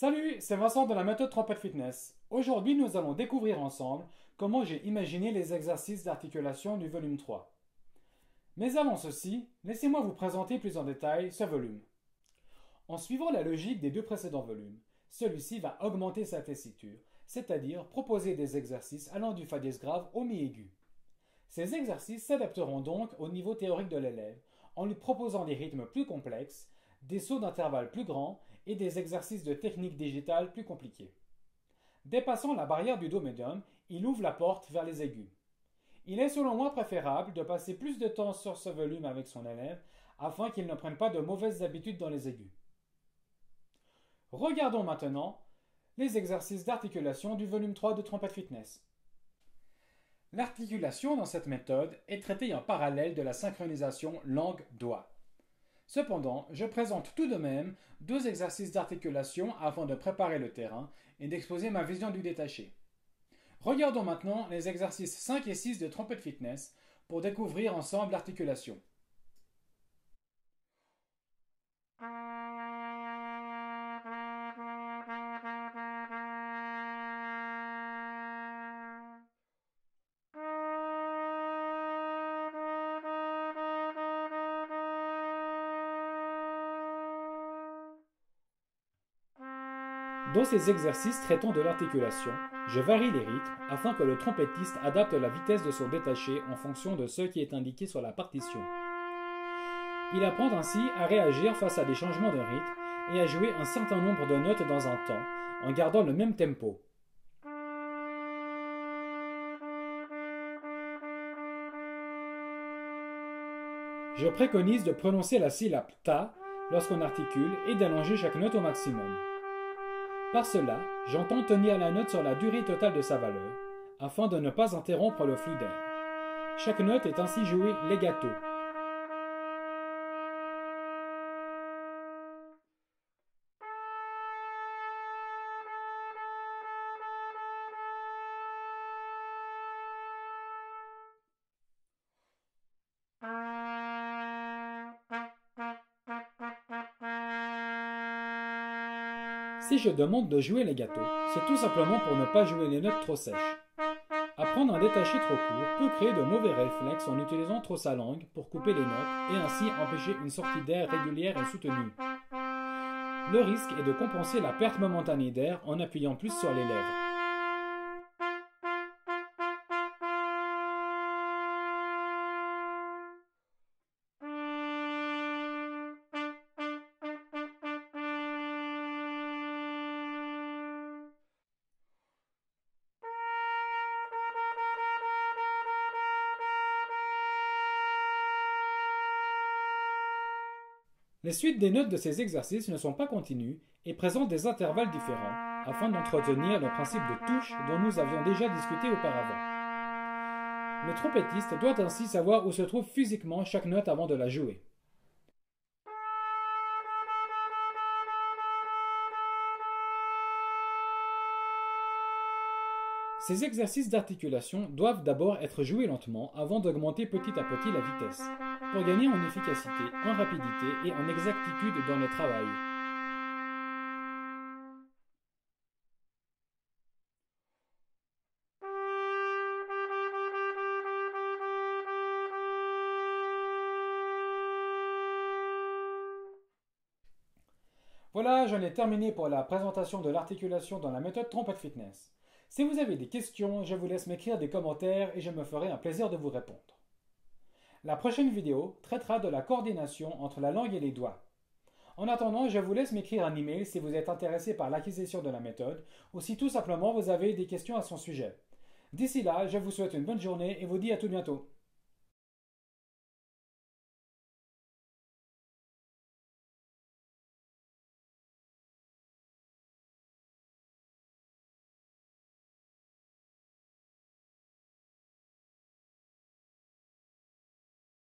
Salut, c'est Vincent de la méthode Trompette Fitness. Aujourd'hui, nous allons découvrir ensemble comment j'ai imaginé les exercices d'articulation du volume 3. Mais avant ceci, laissez-moi vous présenter plus en détail ce volume. En suivant la logique des deux précédents volumes, celui-ci va augmenter sa tessiture, c'est-à-dire proposer des exercices allant du fa dièse grave au mi aigu. Ces exercices s'adapteront donc au niveau théorique de l'élève en lui proposant des rythmes plus complexes, des sauts d'intervalle plus grands et des exercices de technique digitale plus compliqués. Dépassant la barrière du do médium, il ouvre la porte vers les aigus. Il est selon moi préférable de passer plus de temps sur ce volume avec son élève afin qu'il ne prenne pas de mauvaises habitudes dans les aigus. Regardons maintenant les exercices d'articulation du volume 3 de Trompette Fitness. L'articulation dans cette méthode est traitée en parallèle de la synchronisation langue-doigt. Cependant, je présente tout de même deux exercices d'articulation afin de préparer le terrain et d'exposer ma vision du détaché. Regardons maintenant les exercices 5 et 6 de Trompette Fitness pour découvrir ensemble l'articulation. Dans ces exercices traitant de l'articulation, je varie les rythmes afin que le trompettiste adapte la vitesse de son détaché en fonction de ce qui est indiqué sur la partition. Il apprend ainsi à réagir face à des changements de rythme et à jouer un certain nombre de notes dans un temps, en gardant le même tempo. Je préconise de prononcer la syllabe ta lorsqu'on articule et d'allonger chaque note au maximum. Par cela, j'entends tenir la note sur la durée totale de sa valeur, afin de ne pas interrompre le flux d'air. Chaque note est ainsi jouée legato. Si je demande de jouer legato, c'est tout simplement pour ne pas jouer les notes trop sèches. Apprendre un détaché trop court peut créer de mauvais réflexes en utilisant trop sa langue pour couper les notes et ainsi empêcher une sortie d'air régulière et soutenue. Le risque est de compenser la perte momentanée d'air en appuyant plus sur les lèvres. Les suites des notes de ces exercices ne sont pas continues et présentent des intervalles différents afin d'entretenir le principe de touche dont nous avions déjà discuté auparavant. Le trompettiste doit ainsi savoir où se trouve physiquement chaque note avant de la jouer. Ces exercices d'articulation doivent d'abord être joués lentement avant d'augmenter petit à petit la vitesse, pour gagner en efficacité, en rapidité et en exactitude dans le travail. Voilà, j'en ai terminé pour la présentation de l'articulation dans la méthode Trompette Fitness. Si vous avez des questions, je vous laisse m'écrire des commentaires et je me ferai un plaisir de vous répondre. La prochaine vidéo traitera de la coordination entre la langue et les doigts. En attendant, je vous laisse m'écrire un email si vous êtes intéressé par l'acquisition de la méthode ou si tout simplement vous avez des questions à son sujet. D'ici là, je vous souhaite une bonne journée et vous dis à tout bientôt.